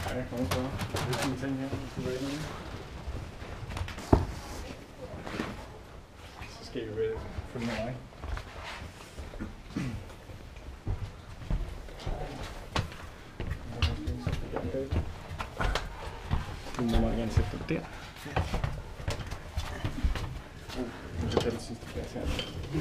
Jeg kommer fra. Det er sådan en ting her, hvis du vil ind. Så skal I vel følge med mig. Du må meget gerne sætte dig der. Nu skal jeg tage den sidste plads her.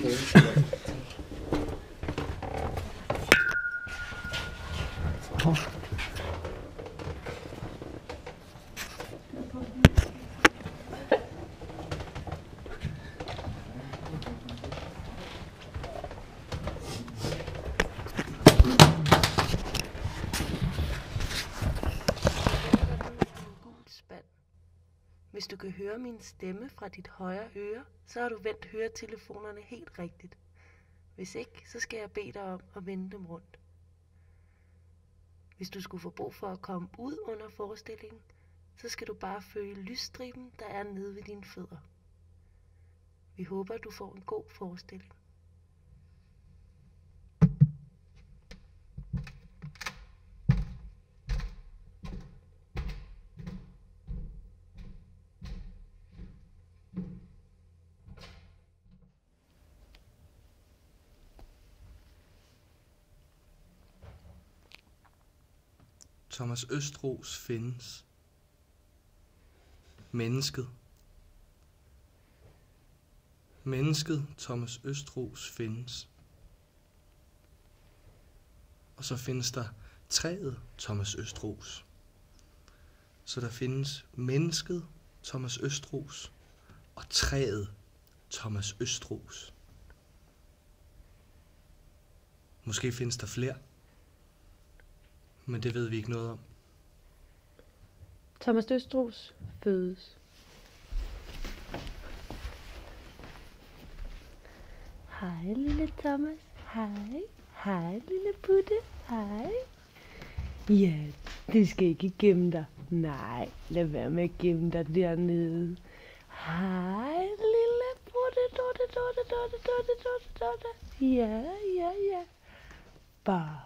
Hvis du kan høre min stemme fra dit højre øre, så har du vendt høretelefonerne helt rigtigt. Hvis ikke, så skal jeg bede dig om at vende dem rundt. Hvis du skulle få brug for at komme ud under forestillingen, så skal du bare følge lysstriben, der er nede ved dine fødder. Vi håber, du får en god forestilling. Thomas Østros findes. Mennesket. Mennesket Thomas Østros findes. Og så findes der træet Thomas Østros. Så der findes mennesket Thomas Østros og træet Thomas Østros. Måske findes der flere. Men det ved vi ikke noget om. Thomas Østros fødes. Hej lille Thomas. Hej. Hej lille Putte. Hej. Ja, du skal ikke gemme dig. Nej, lad være med at gemme dig dernede. Hej lille Putte. Dotte. Ja. Bare.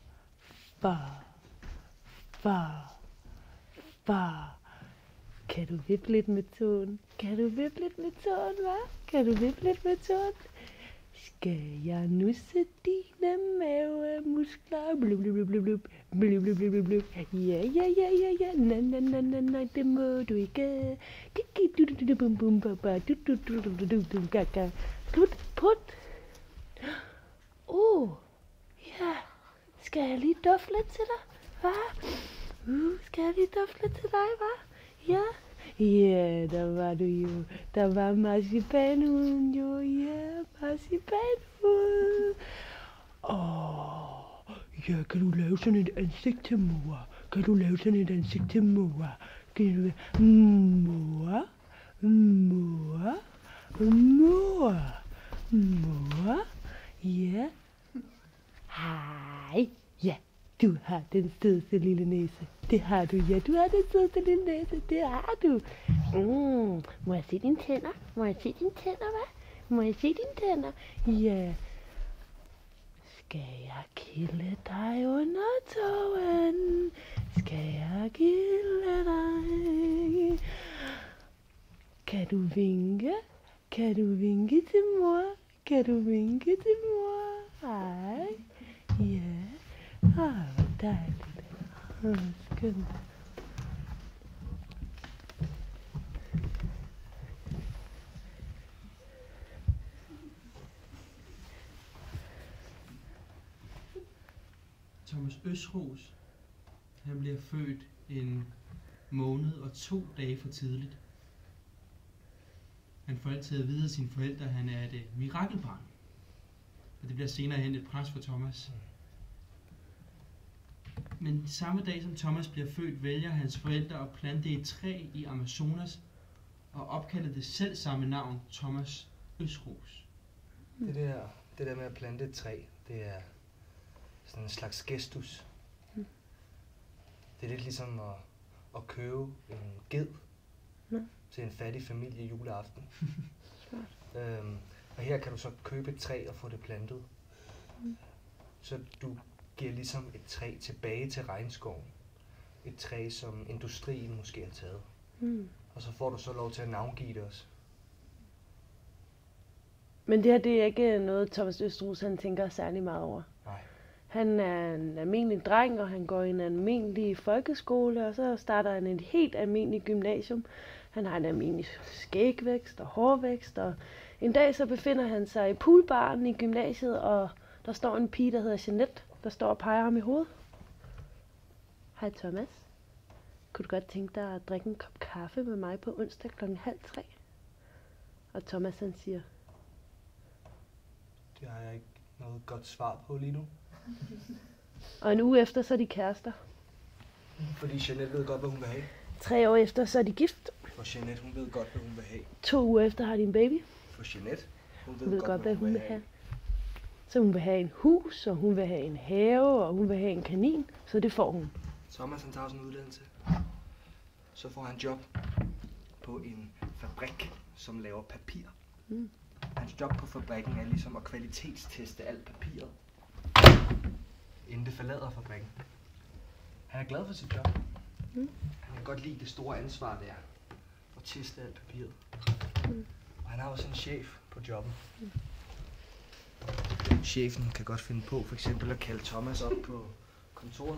Kan du vippe lidt med tåen? Hva? Kan du vippe lidt med tåen? Skal jeg nusse dine mavemuskler? Blub. Ja. Nej, det må du ikke. Put. Ja. Skal jeg lige dufte lidt til dig? Hva? Skal jeg lige dufte lidt til dig, hva? Ja. Ja, der var du jo. Der var marcipanhuden jo. Ja, marcipanhuden. Ja, kan du lave sådan et ansigt til mor? Kan du Mor? Ja. Hej. Ja, du har den sødeste lille næse. Det har du, ja. Du har den sødeste lille næse. Det har du. Må jeg se dine tænder? Hva? Må jeg se dine tænder? Ja. Skal jeg kilde dig under tåen? Skal jeg kilde dig? Kan du vinke? Til mor? Hej. Ja. Hvor dejligt. Skønt. Thomas Østros, han bliver født en måned og 2 dage for tidligt. Han får altid at vide af sine forældre, at han er et mirakelbarn. Og det bliver senere hen et pres for Thomas. Men samme dag som Thomas bliver født, vælger hans forældre at plante et træ i Amazonas og opkalde det selv samme navn, Thomas Østros. Det der med at plante et træ, det er sådan en slags gestus. Det er lidt ligesom at købe en ged til en fattig familie juleaften. Og her kan du så købe et træ og få det plantet. Så du giver ligesom et træ tilbage til regnskoven. et træ, som industrien måske har taget. Mm. Og så får du så lov til at navngive det også. Men det her, det er ikke noget, Thomas Østrus han tænker særlig meget over. Nej. Han er en almindelig dreng, og han går i en almindelig folkeskole, og så starter han et helt almindeligt gymnasium. Han har en almindelig skægvækst og hårvækst, og en dag så befinder han sig i poolbaren i gymnasiet, og der står en pige, der hedder Jeanette, der står og peger ham i hovedet. Hej Thomas. Kunne du godt tænke dig at drikke en kop kaffe med mig på onsdag 2:30? Og Thomas han siger, Det har jeg ikke noget godt svar på lige nu. og en uge efter så er de kærester. Fordi Jeanette ved godt, hvad hun vil have. 3 år efter så er de gift. For Jeanette, hun ved godt, hvad hun vil have. 2 uger efter har de en baby. For Jeanette, hun Hun ved godt, hvad hun vil have. Så hun vil have en hus, og hun vil have en have, og hun vil have en kanin. Så det får hun. Thomas han tager sådan en uddannelse. Så får han job på en fabrik, som laver papir. Mm. Hans job på fabrikken er ligesom at kvalitetsteste alt papiret, inden det forlader fabrikken. Han er glad for sit job. Mm. Han kan godt lide det store ansvar, det er at teste alt papiret. Mm. Og han har også en chef på jobbet. Chefen kan godt finde på for eksempel at kalde Thomas op på kontoret.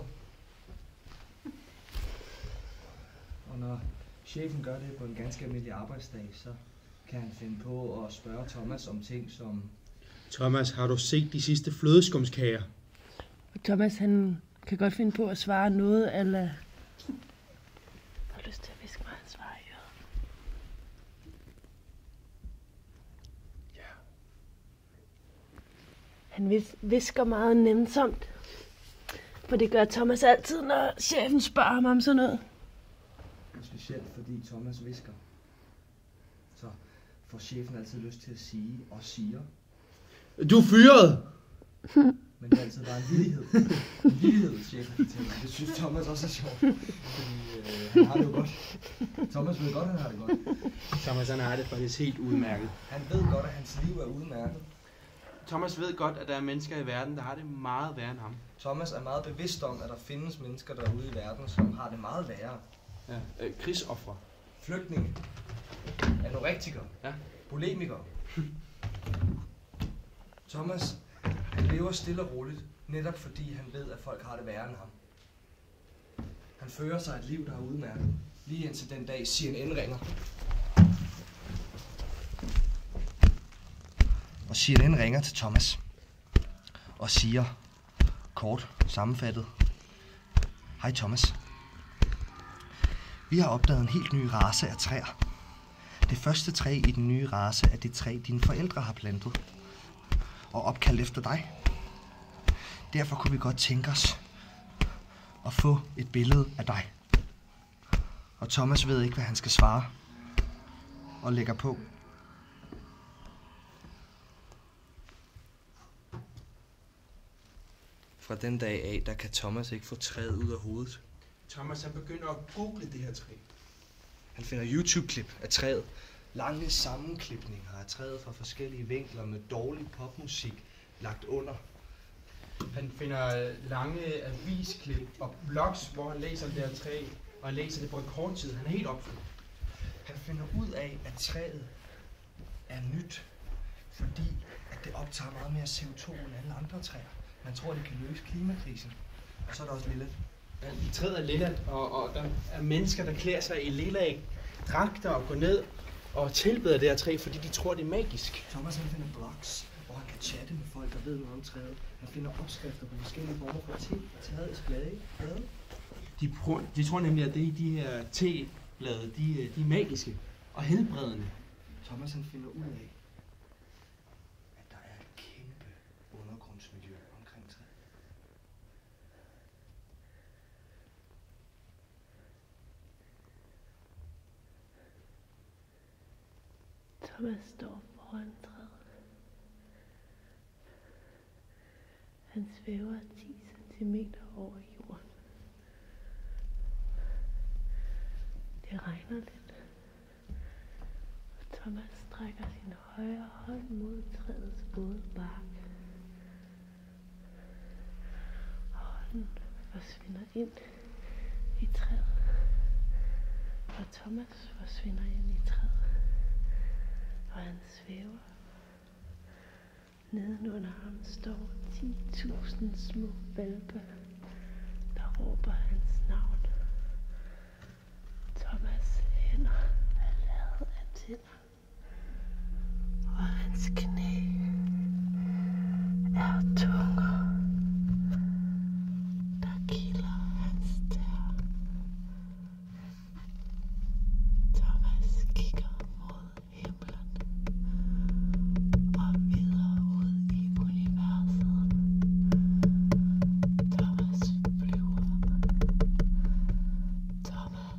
Og når chefen gør det på en ganske almindelig arbejdsdag, så kan han finde på at spørge Thomas om ting som... Thomas, har du set de sidste flødeskumskager? Og Thomas han kan godt finde på at svare noget, eller... Jeg har lyst til at viske mig hans svar i øret. Ja. Han visker meget nænsomt. For det gør Thomas altid, når chefen spørger ham om sådan noget. Specielt fordi Thomas visker. Så får chefen altid lyst til at sige og siger. Du er fyret! Men det er altid bare en villighed. En villighed, chefen fortæller. Det synes Thomas også er sjovt. Fordi han har det jo godt. Thomas ved godt, at han har det godt. Thomas han har det faktisk helt udmærket. Han ved godt, at hans liv er udmærket. Thomas ved godt, at der er mennesker i verden, der har det meget værre end ham. Thomas er meget bevidst om, at der findes mennesker derude i verden, som har det meget værre. Ja, krigsoffre. Flygtninge. Anorektikere. Ja. Polemikere. Thomas, han lever stille og roligt, netop fordi han ved, at folk har det værre end ham. Han fører sig et liv, der er udmærket. Lige indtil den dag CNN ringer. Og CNN ringer til Thomas og siger, kort sammenfattet, hej Thomas. Vi har opdaget en helt ny race af træer. Det første træ i den nye race er det træ, dine forældre har plantet og opkaldt efter dig. Derfor kunne vi godt tænke os at få et billede af dig. Og Thomas ved ikke, hvad han skal svare og lægger på. Fra den dag af, der kan Thomas ikke få træet ud af hovedet. Thomas han begynder at google det her træ. Han finder YouTube-klip af træet. Lange sammenklipninger af træet fra forskellige vinkler med dårlig popmusik lagt under. Han finder lange avisklip og blogs, hvor han læser det her træ, og han læser det på rekordtid. Han er helt opfyldt. Han finder ud af, at træet er nyt, fordi at det optager meget mere CO2 end alle andre træer. Man tror, det kan løse klimakrisen. Og så er der også lille. Ja, træet er lilla, og der er mennesker, der klæder sig i lilla dragter og går ned og tilbeder det her træ, fordi de tror, det er magisk. Thomas han finder blogs, hvor han kan chatte med folk, der ved noget om træet. Han finder opskrifter på forskellige former for te, træets blade. De tror nemlig, at de her teblade, de er magiske og helbredende. Thomas han finder ud af, at der er et kæmpe undergrundsmiljø omkring træet. Thomas står foran træet. Han svæver 10 centimeter over jorden. Det regner lidt. Og Thomas strækker sin højre hånd mod træets våde bark. Hånden forsvinder ind i træet. Og Thomas forsvinder ind i træet. Og han svæver. Nedenunder ham står 10.000 små hvalpe, der råber hans navn. Thomas' hænder er lavet af tænder. Og hans knæ er tunger, der kilder hans tær. Thomas kigger mod himlen og videre ud i universet. Thomas flyver. Thomas.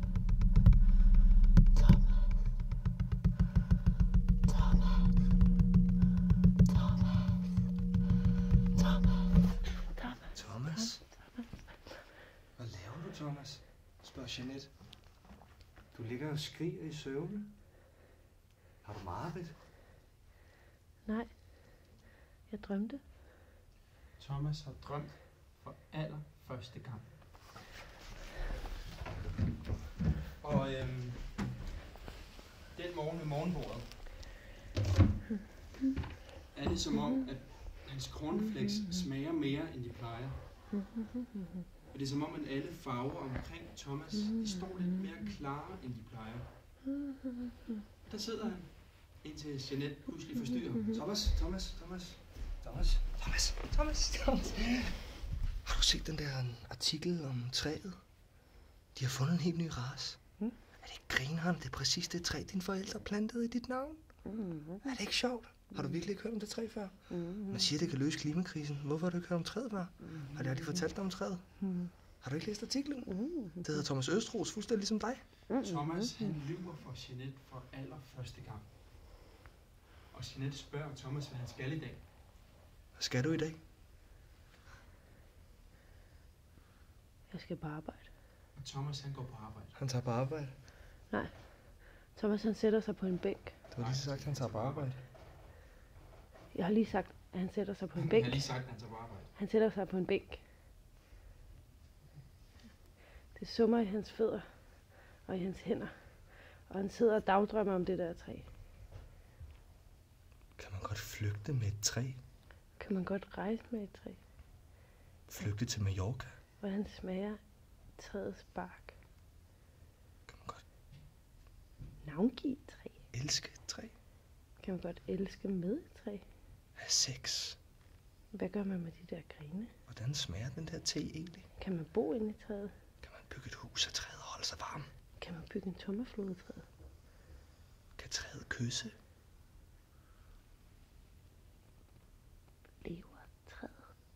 Thomas? Hvad laver du, Thomas? Spørger Jeanette. Du ligger og skriger i søvne. Har du mareridt? Nej, jeg drømte. Thomas har drømt for allerførste gang. Og den morgen ved morgenbordet er det som om, at hans cornflakes smager mere, end de plejer. Og det er som om, at alle farver omkring Thomas, de står lidt mere klare, end de plejer. Der sidder han, indtil Jeanette pludselig forstyrrer ham. Thomas. Har du set den der artikel om træet? De har fundet en helt ny race. Er det ikke grineren? Det er præcis det træ, dine forældre plantede i dit navn. Er det ikke sjovt? Har du virkelig ikke hørt om det træ før? Man siger, det kan løse klimakrisen. Hvorfor har du ikke hørt om træet før? Har de aldrig fortalt dig om træet? Har du ikke læst artiklen? Det hedder Thomas Østros, fuldstændig ligesom dig. Thomas, han lyver for Jeanette for allerførste gang. Og Jeanette spørger Thomas, hvad han skal i dag. Hvad skal du i dag? Jeg skal på arbejde. Og Thomas, han går på arbejde. Han tager på arbejde. Nej, Thomas han sætter sig på en bænk. Du har lige sagt, at han tager på arbejde. Jeg har lige sagt, at han sætter sig på en Jeg bænk. har lige sagt, at han tager på arbejde. Han sætter sig på en bænk. Det summer i hans fødder og i hans hænder. Og han sidder og dagdrømmer om det der træ. Kan man godt flygte med et træ? Kan man godt rejse med et træ? Flygte til Mallorca? Hvordan smager træets bark? Kan man godt Navngive et træ? elske et træ? Kan man godt elske med et træ? Have sex? Hvad gør man med de der grene? Hvordan smager den der te egentlig? Kan man bo inde i træet? Kan man bygge et hus af træet og holde sig varm? Kan man bygge en tommerflod i træet? Kan træet kysse? Lever træet?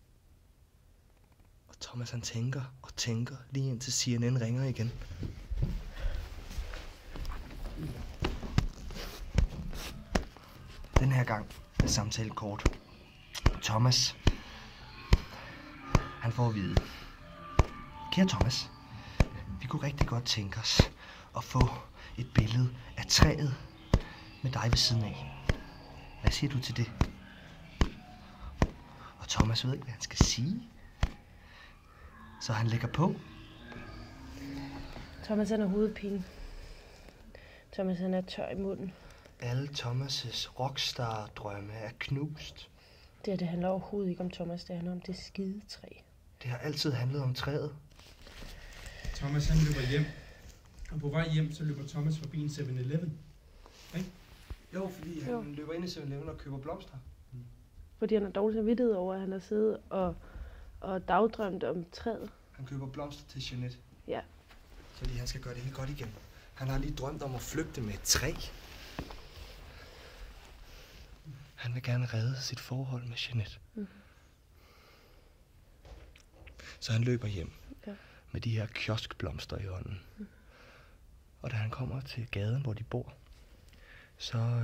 Og Thomas han tænker og tænker, lige indtil CNN ringer igen. Den her gang er samtalen kort. Thomas, han får at vide. Kære Thomas, vi kunne rigtig godt tænke os at få et billede af træet med dig ved siden af. Hvad siger du til det? Og Thomas ved ikke, hvad han skal sige. Så han lægger på. Thomas han har hovedpine. Thomas han er tør i munden. Alle Thomas' rockstar-drømme er knust. Det handler overhovedet ikke om Thomas, det handler om det skide træ. Det har altid handlet om træet. Thomas han løber hjem. Og på vej hjem, så løber Thomas forbi en 7-Eleven. Ikke? Jo, fordi han løber ind i 7-Eleven og køber blomster. Fordi han har dårlig samvittighed over, at han har siddet og dagdrømt om træet. Han køber blomster til Jeanette. Ja. Fordi han skal gøre det helt godt igen. Han har lige drømt om at flygte med et træ. Han vil gerne redde sit forhold med Jeanette. Så han løber hjem med de her kioskblomster i hånden. Og da han kommer til gaden, hvor de bor, så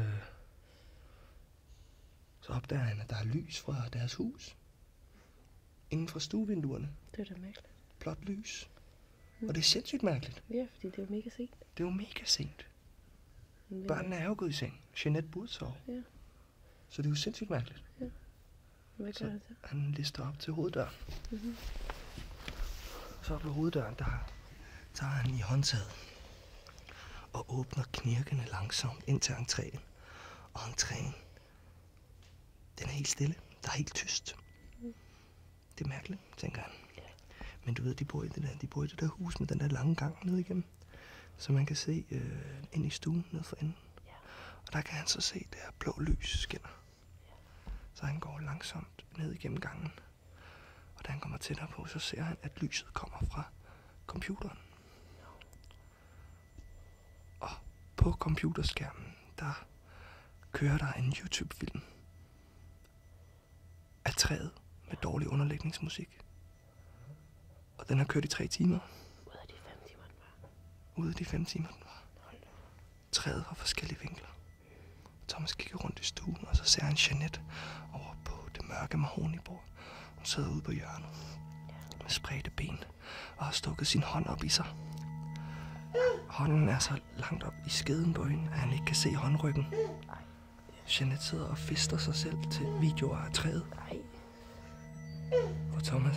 opdager han, at der er lys fra deres hus. Inden fra stuevinduerne. Det er da mærkeligt. Blåt lys. Og det er sindssygt mærkeligt. Ja, fordi det er jo mega sent. Det er jo mega sent. Børnene er jo gået i seng. Jeanette burde sove. Ja. Så det er jo sindssygt mærkeligt. Hvad gør han så? Han lister op til hoveddøren. Så op ved hoveddøren, der tager han i håndtaget og åbner knirkende langsomt ind til entréen. Og entréen, den er helt stille. Der er helt tyst. Det er mærkeligt, tænker han. Men du ved, de bor i det der hus med den der lange gang ned igennem. Så man kan se ind i stuen ned for enden. Og der kan han så se, der blå lys skinner. Så han går langsomt ned igennem gangen. Og da han kommer tættere på, så ser han, at lyset kommer fra computeren. Og på computerskærmen, der kører der en YouTube-film af træet med dårlig underlægningsmusik. Og den har kørt i 3 timer. Ud af de 5 timer, den var. Ud af de 5 timer, den var. Træet var forskellige vinkler. Thomas kigger rundt i stuen, og så ser han Jeanette over på det mørke mahogni-bord. Hun sidder ude på hjørnet med spredte ben og har stukket sin hånd op i sig. Hånden er så langt op i skeden på hende, at han ikke kan se håndryggen. Jeanette sidder og fister sig selv til videoer af træet. Og Thomas,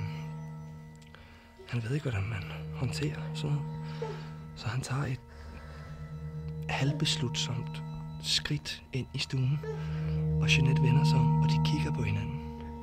han ved ikke, hvordan man håndterer sådan noget. Så han tager et halvbeslutsomt skridt ind i stuen. Og Jeanette vender sig om, og de kigger på hinanden.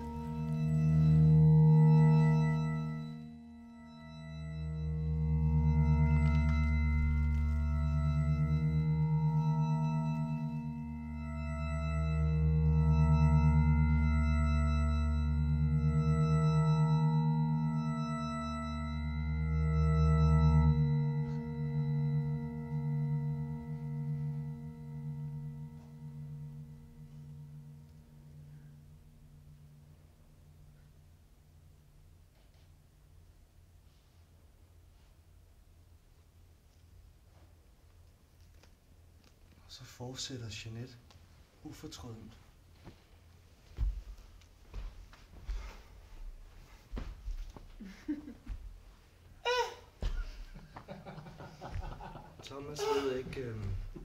Så fortsætter Jeanette ufortrødent. Thomas ved ikke,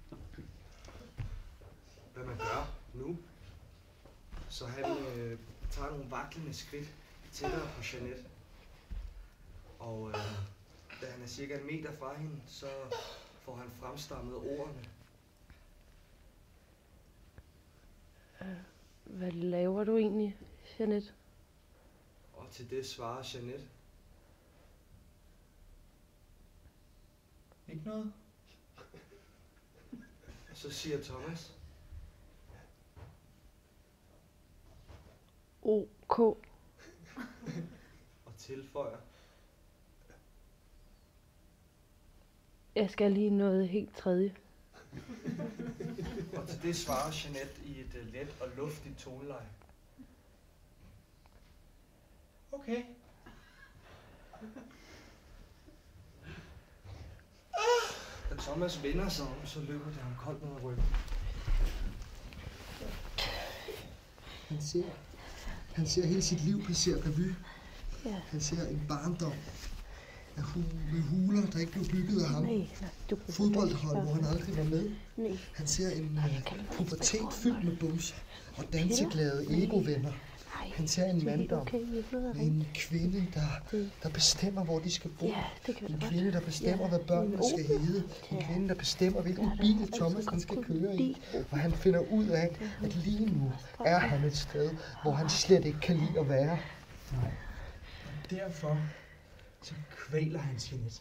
hvad man gør nu. Så han tager nogle vaklende skridt tættere på Jeanette. Og da han er cirka 1 meter fra hende, så får han fremstammet ordene. Hvad laver du egentlig, Jeanette? Og til det svarer Jeanette. Ikke noget? Så siger Thomas. OK. Og tilføjer. Jeg skal lige noget helt tredje. Og til det svarer Jeanette i et let og luftigt toneleje. Okay. Da Thomas vender sig om, så løber det ham koldt ned ad ryggen. Han ser hele sit liv passere revy. Ja. Han ser en barndom med huler, der ikke blev bygget af ham. Fodboldhold, hvor han aldrig var med. Han ser en pubertet fyldt med bumser og danseglade egovenner. Han ser en manddom med en kvinde, der bestemmer, hvor de skal bo. En kvinde, der bestemmer, hvad børnene skal hedde. En kvinde, der bestemmer, hvilken bil Thomas han skal køre i. Og han finder ud af, at lige nu er han et sted, hvor han slet ikke kan lide at være. Nej. Derfor så kvæler han Jeanette.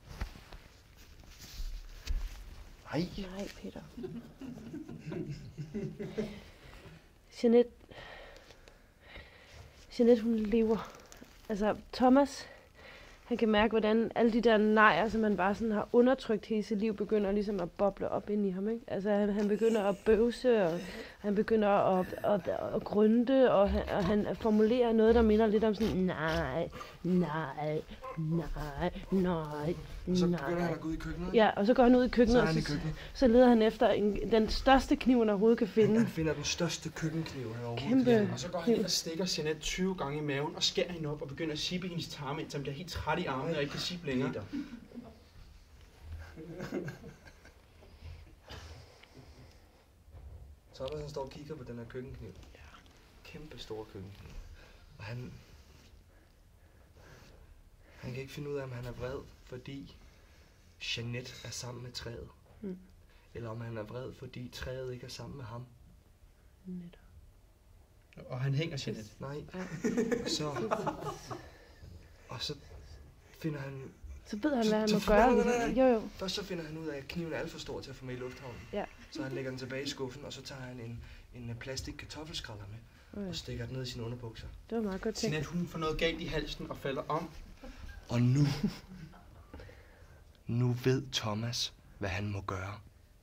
Nej, Peter. Jeanette, hun lever. Altså, Thomas, han kan mærke, hvordan alle de der nejer, som han bare sådan har undertrykt hele sit liv, begynder ligesom at boble op ind i ham, ikke? Altså, han begynder at bøvse, og han begynder at grynte, og han formulerer noget, der minder lidt om sådan, nej. Og så begynder han at gå ud i køkkenet. Ja, og så går han ud i køkkenet, så, så leder han efter den største kniv, han overhovedet kan finde. Han finder den største køkkenkniv, han overhovedet Kæmpe. kan finde. Og så går han ind og stikker Jeanette 20 gange i maven og skærer hende op og begynder at sippe hendes tarme, indtil han bliver helt træt i armene og ikke kan sippe længere. Thomas han står og kigger på den her køkkenkniv. Kæmpe store køkkenkniv. Og han Han kan ikke finde ud af, om han er vred, fordi Jeanette er sammen med træet. Eller om han er vred, fordi træet ikke er sammen med ham. Og han hænger Jeanette. Nej. Og så finder han... Så ved han, hvad han må gøre. Jo. Først så finder han ud af, at kniven er alt for stor til at få med i lufthavnen. Ja. Så han lægger den tilbage i skuffen, og så tager han en plastik kartoffelskræller med. Og stikker den ned i sine underbukser. Det var meget godt tænkt. Jeanette, hun får noget galt i halsen og falder om. Og nu ved Thomas, hvad han må gøre.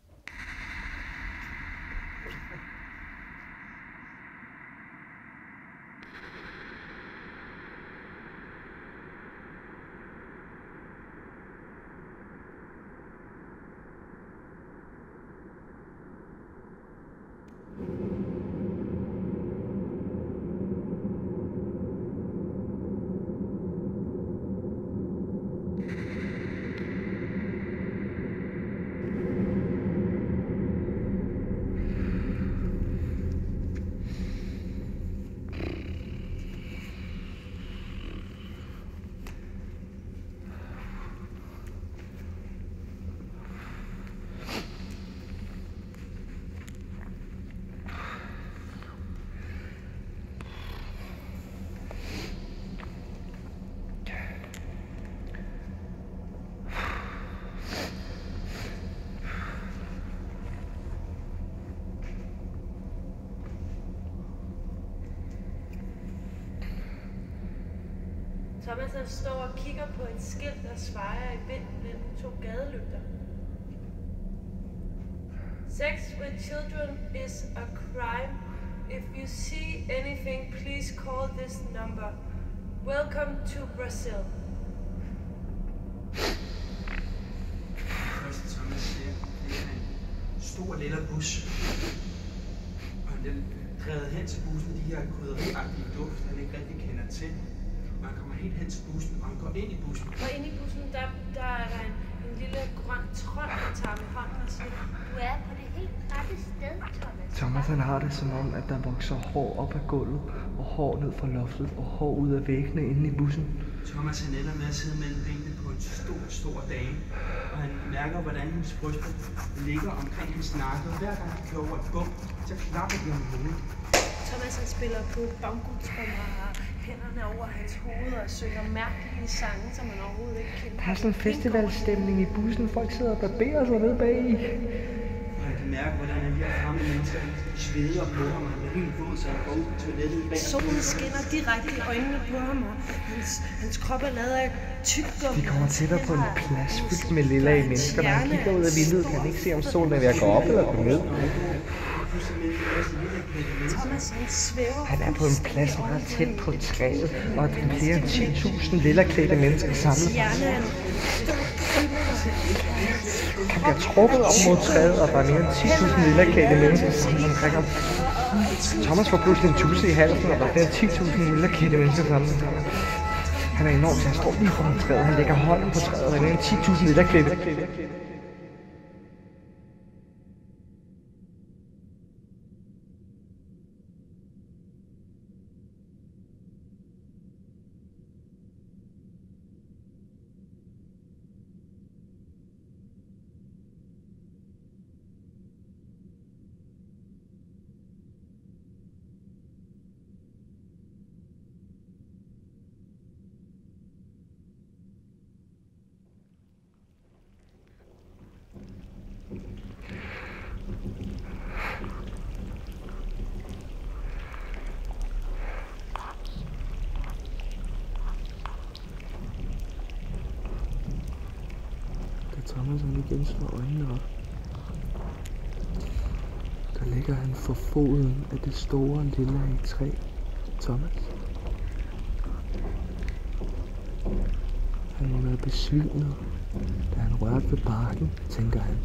Thomas han står og kigger på et skilt, der svejer i vinden mellem 2 gadelygter. Sex with children is a crime. If you see anything, please call this number. Welcome to Brazil. Først Thomas ser, det er en stor lille bus. Og han bliver drevet hen til bussen, de her krydderiagtige duft, han ikke rigtig kender til. Og han kommer helt hen til bussen, og han går ind i bussen. Og inde i bussen, der er der en lille grøn trold, der tager med hånden og siger, Du er på det helt rette sted, Thomas. Thomas han har det som om, at der vokser hår op ad gulvet, og hår ned fra loftet, og hår ud af væggene inde i bussen. Thomas han ender med at sidde mellem benene på en stor dame, og han mærker, hvordan hendes bryster ligger omkring hans nakke, og hver gang han kører over et bump, så klapper de ham i hovedet. Thomas han spiller på bongotrommer og har hænderne over hans hoved og synger mærkelige sange, som man overhovedet ikke kender. Der er sådan en festivalstemning i bussen. Folk sidder og barberer sig nede bag i. Og han kan mærke, hvordan alle de her fremmede mennesker sveder på ham, og han er helt våd, så han går ud på toilettet bag. Solen skinner direkte i øjnene på ham, og hans krop er lavet af tyggegummi. Vi kommer tættere på en plads fyldt med lilla i mennesker. Når han kigger ud af vinduet, kan han ikke se, om solen er ved at gå op eller gå ned. Thomas han svæver. Han er på en plads meget tæt på træet, og der er flere end 10.000 lilla-klædte mennesker samlet. Han bliver trukket op mod træet, og der er mere end 10.000 lilla-klædte mennesker samlet omkring ham. Thomas får pludselig en tusse i halsen, og der er flere end 10.000 lilla-klædte mennesker samlet. Han er enormt, han står lige foran træet, han lægger hånden på træet, og der er mere end 10.000 lilla-klædte. Thomas han igen slår øjnene op. Der ligger han for foden af det store lilla i træ. Thomas. Han må være besvimet, da han rørte ved barken, tænker han.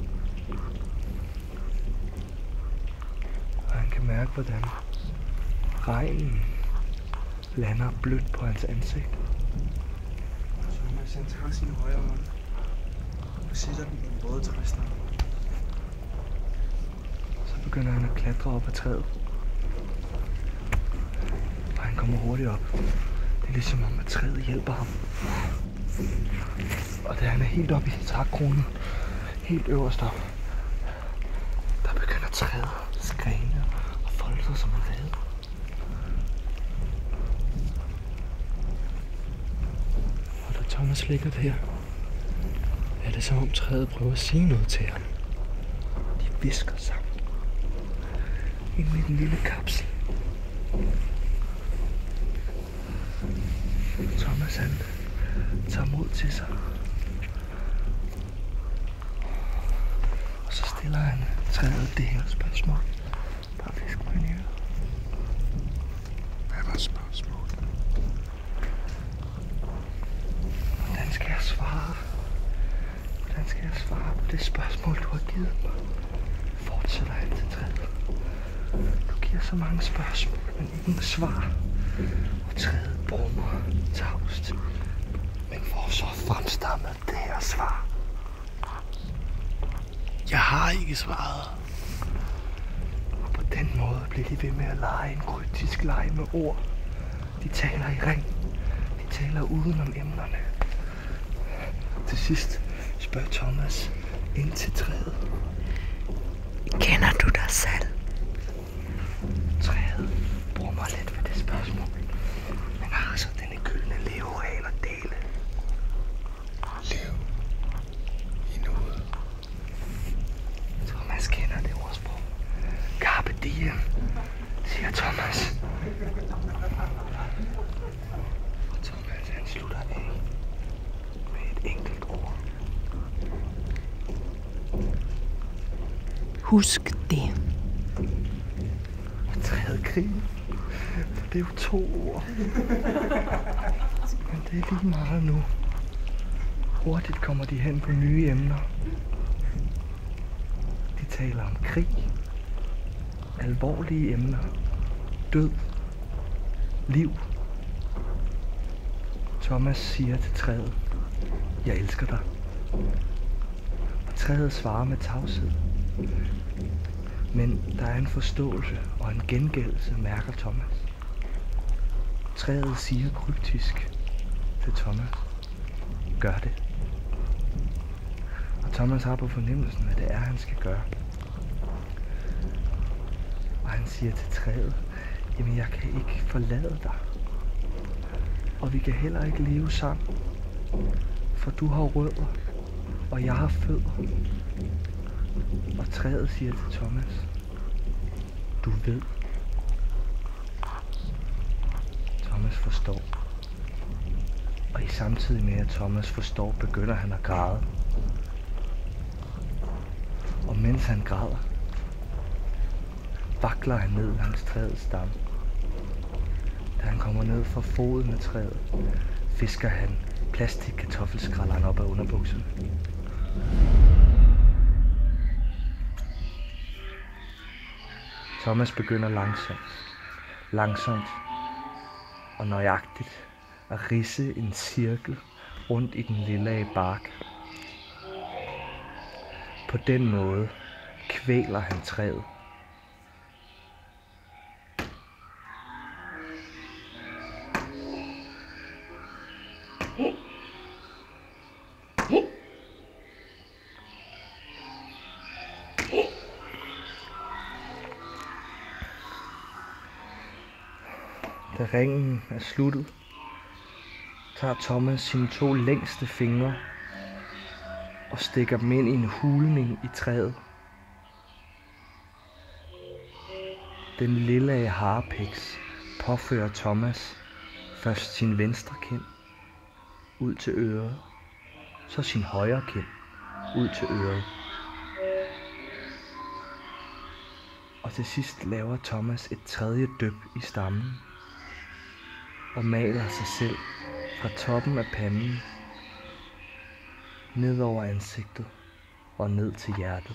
Og han kan mærke, hvordan regnen lander blødt på hans ansigt. Thomas han tager sin højre hånd og sætter den i den røde træstamme. Så begynder han at klatre op ad træet. Og han kommer hurtigt op. Det er ligesom om, at træet hjælper ham. Og da han er helt oppe i trækronen, helt øverst op, der begynder træet at skrene og folde sig som en vade. Og da Thomas ligger der, er det som om træet prøver at sige noget til ham. De hvisker sammen. Ind i den lille kapsel. Thomas han tager mod til sig. Og så stiller han træet det her spørgsmål. Bare fisk mig i øret. Hvad var spørgsmålet? Hvordan skal jeg svare? Hvordan skal jeg svare på det spørgsmål, du har givet mig? Fortsætter han til træet. Du giver så mange spørgsmål, men ingen svar. Og træet brummer tavst, men får så fremstammet det her svar. Jeg har ikke svaret. Og på den måde bliver de ved med at lege en kryptisk leg med ord. De taler i ring. De taler udenom emnerne. Til sidst spørger Thomas ind til træet. Kender du dig selv? Træet brummer lidt ved det spørgsmål, men har så denne gyldne leveregel at dele. Lev i nuet. Thomas kender det ordsprog. Carpe diem, siger Thomas. Og Thomas han slutter af med et enkelt ord. Husk det. Og træet griner. Det er jo 2 ord. Men det er lige meget nu. Hurtigt kommer de hen på nye emner. De taler om krig. Alvorlige emner. Død. Liv. Thomas siger til træet, jeg elsker dig. Og træet svarer med tavshed. Men der er en forståelse og en gengældelse, mærker Thomas. Træet siger kryptisk til Thomas, gør det. Og Thomas har på fornemmelsen, hvad det er, han skal gøre. Og han siger til træet, jamen jeg kan ikke forlade dig. Og vi kan heller ikke leve sammen, for du har rødder, og jeg har fødder. Og træet siger til Thomas, du ved. Thomas forstår. Og i samtidig med at Thomas forstår, begynder han at græde. Og mens han græder, vakler han ned langs træets stamme. Da han kommer ned fra foden af træet, fisker han plastikkartoffelskralderen op af underbukserne. Thomas begynder langsomt og nøjagtigt at ridse en cirkel rundt i den lille bark. På den måde kvæler han træet. Da ringen er sluttet, tager Thomas sine 2 længste fingre og stikker dem ind i en hulning i træet. Den lille harpiks påfører Thomas først sin venstre kind ud til øret, så sin højre kind ud til øret. Og til sidst laver Thomas et 3. dyp i stammen og maler sig selv fra toppen af panden ned over ansigtet og ned til hjertet.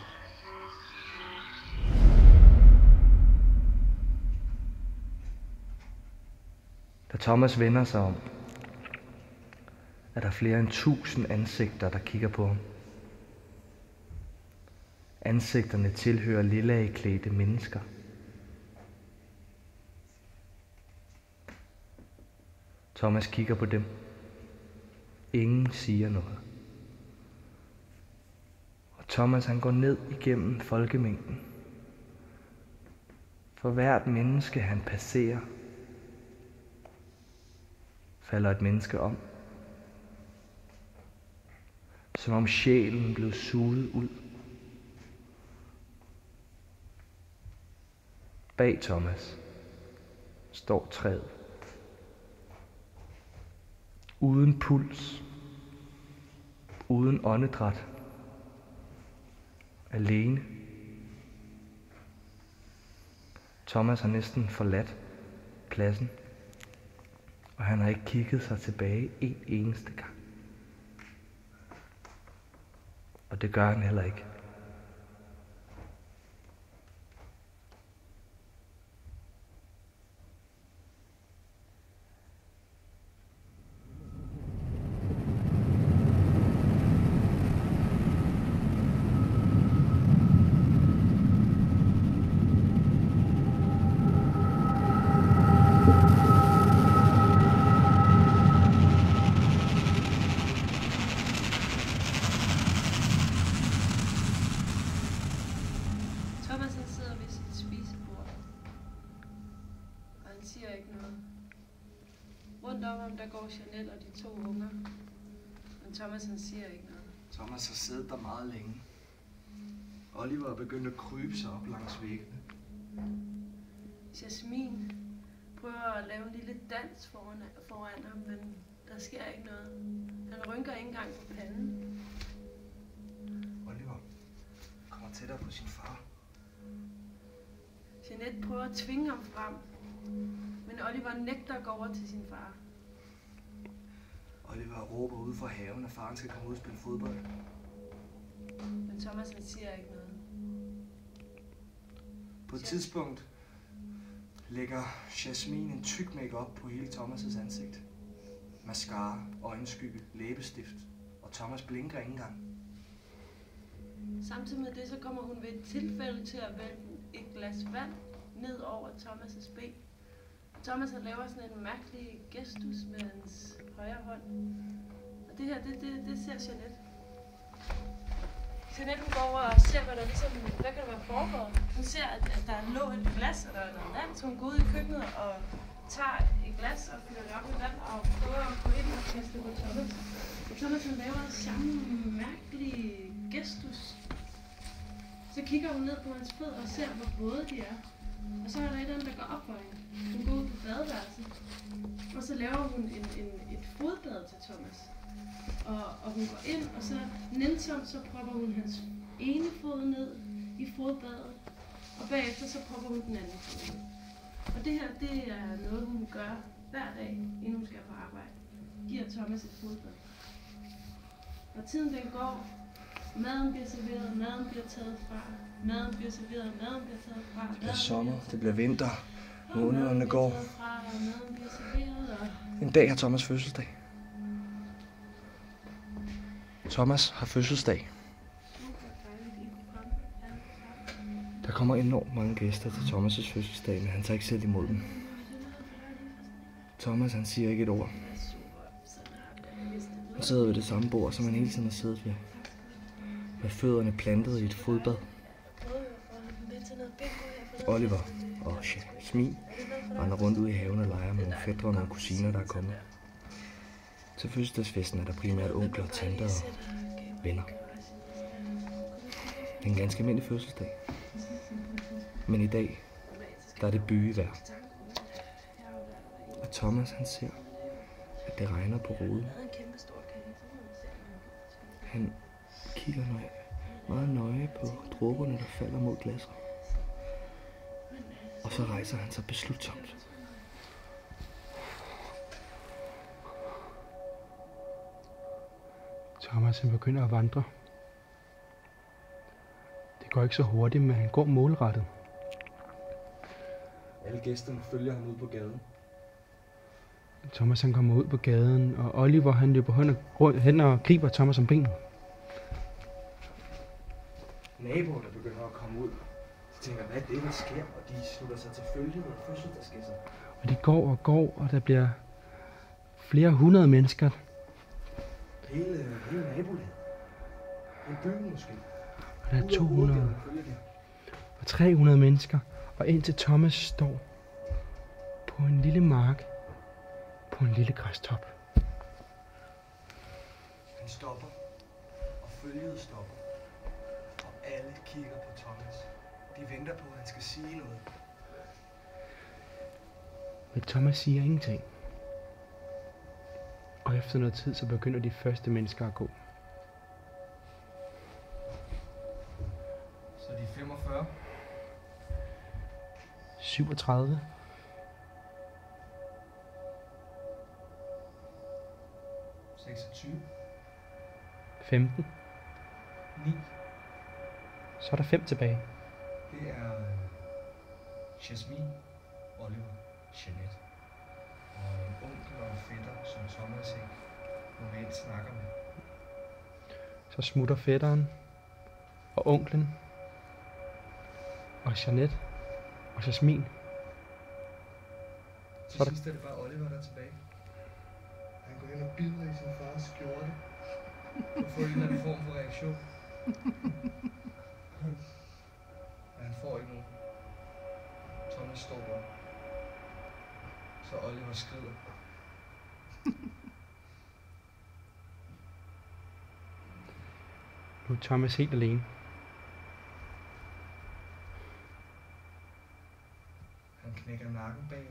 Da Thomas vender sig om, er der flere end 1000 ansigter, der kigger på ham. Ansigterne tilhører lilla-klædte mennesker. Thomas kigger på dem. Ingen siger noget. Og Thomas han går ned igennem folkemængden. For hvert menneske han passerer, falder et menneske om. Som om sjælen blev suget ud. Bag Thomas står træet. Uden puls. Uden åndedræt. Alene. Thomas har næsten forladt pladsen, og han har ikke kigget sig tilbage en eneste gang. Og det gør han heller ikke. Thomas han sidder ved sit spisebord, og han siger ikke noget. Rundt om ham der går Jeanette og de 2 unger, men Thomas han siger ikke noget. Thomas har siddet der meget længe. Oliver er begyndt at krybe sig op langs væggene. Jasmin prøver at lave en lille dans foran ham, men der sker ikke noget. Han rynker ikke engang på panden. Oliver kommer tættere på sin far. Jeanette prøver at tvinge ham frem, men Oliver nægter at gå over til sin far. Oliver råber ude fra haven, at faren skal komme ud og spille fodbold. Men Thomas han siger ikke noget. På et tidspunkt lægger Jasmin en tyk make-up på hele Thomas' ansigt. Mascara, øjenskygge, læbestift, og Thomas blinker ikke engang. Samtidig med det, så kommer hun ved et tilfælde til at vælte et glas vand ned over Thomas' ben. Thomas han laver sådan en mærkelig gestus med hans højre hånd. Og det her, det ser Jeanette. Jeanette hun går over og ser, hvad der ligesom, hvad kan der være foregået. Hun ser, at der lå et glas, og der er noget vand, så hun går ud i køkkenet og tager et glas og fylder det op med vand og prøver at gå ind og kaste det på Thomas. Og Thomas han laver samme mærkelige gestus. Så kigger hun ned på hans fødder og ser, hvor våde de er. Og så er der et eller andet, der går op for hende. Hun går ud på badeværelset. Og så laver hun et fodbad til Thomas. Og hun går ind, og så nænsomt så propper hun hans ene fod ned i fodbadet. Og bagefter så propper hun den anden fod ned. Og det her, det er noget, hun gør hver dag, inden hun skal på arbejde. Giver Thomas et fodbad. Og tiden den går. Maden bliver serveret, maden bliver taget fra. Maden bliver serveret, maden bliver taget fra. Det bliver sommer, det bliver vinter. Månederne går. Maden bliver serveret, og En dag har Thomas fødselsdag. Thomas har fødselsdag. Der kommer enormt mange gæster til Thomas' fødselsdag, men han tager ikke selv imod dem. Thomas han siger ikke et ord. Han sidder ved det samme bord, som han hele tiden har siddet ved. Med fødderne plantet i et fodbad. Oliver og Jasmin render rundt ude i haven og leger med nogle fætre og nogle kusiner, der er kommet. Til fødselsdagsfesten er der primært onkler, tanter og venner. Det er en ganske almindelig fødselsdag. Men i dag, der er det bygevejr. Og Thomas han ser, at det regner på ruden. Han kigger meget nøje på dråberne, der falder mod glasset. Og så rejser han sig beslutsomt. Thomas han begynder at vandre. Det går ikke så hurtigt, men han går målrettet. Alle gæsterne følger ham ud på gaden. Thomas han kommer ud på gaden, og Oliver han løber hen og griber Thomas om benet. Naboer, der begynder at komme ud, så tænker, hvad er det, der sker? Og de slutter sig til følge med fødselsdagsgæster. Og de går, og der bliver flere hundrede mennesker. Hele nabolaget. En by måske. Og der er 200 og 300 mennesker. Og indtil Thomas står på en lille mark. På en lille græstop. Han stopper. Og følget stopper. Og alle kigger på Thomas. De venter på, at han skal sige noget. Men Thomas siger ingenting. Og efter noget tid, så begynder de første mennesker at gå. Så de 45. 37. 26. 15. 9. Så er der 5 tilbage. Det er Jasmin, Oliver, Jeanette. Og en onkel og en fætter, som Thomas ikke normalt snakker med. Så smutter fætteren og onklen og Jeanette og Jasmin. Til sidst er det bare Oliver, der er tilbage. Han går hen og bider i sin fars skjorte og får en eller anden form for reaktion. Men han får ikke nogen. Thomas står bare. Så Oliver skrider. Nu er Thomas helt alene. Han knækker nakken bagover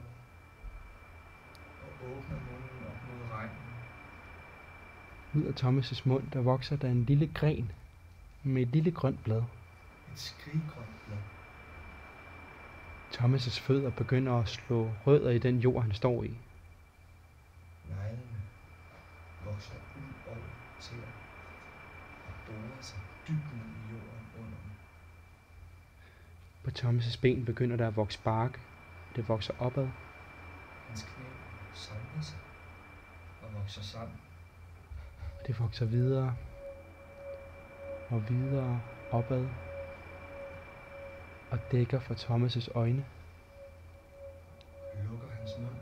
og åbner munden op mod regnen. Ud af Thomas' mund, der vokser der en lille gren med et lille grønt blad. Et skriggrønt blad. Thomas' fødder begynder at slå rødder i den jord, han står i. Neglene vokser ud over tæer og borer sig dybt ned i jorden under dem. På Thomas' ben begynder der at vokse bark. Det vokser opad. Hans knæ samler sig og vokser sammen. Og det vokser videre og videre opad og dækker for Thomas' øjne. Lukker hans mund.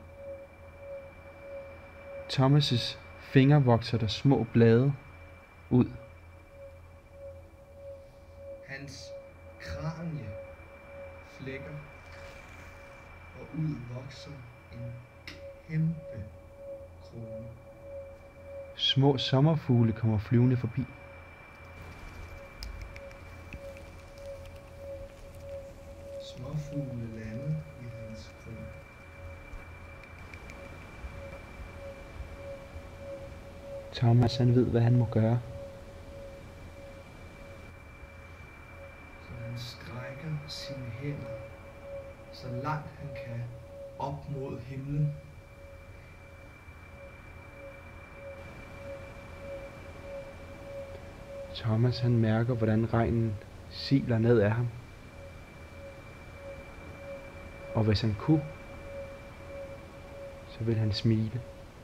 Thomas' fingre vokser der små blade ud. Hans kranie flækker, og ud vokser en kæmpe krone. Små sommerfugle kommer flyvende forbi. Småfugle lande i hans krone. Thomas, han ved, hvad han må gøre. Så han strækker sine hænder, så langt han kan, op mod himlen. Thomas, han mærker, hvordan regnen siler ned af ham. Og hvis han kunne, så vil han smile.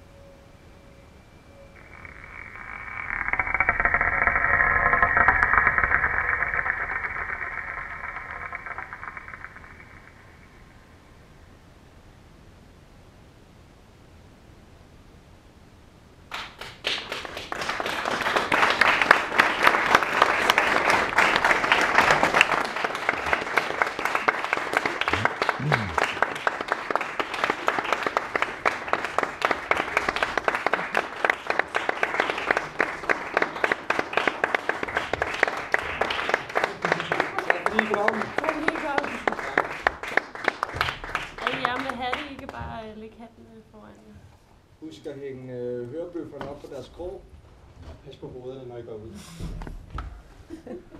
Husk at hænge hørebøfferne op på deres krog. Pas på hovederne, når I går ud.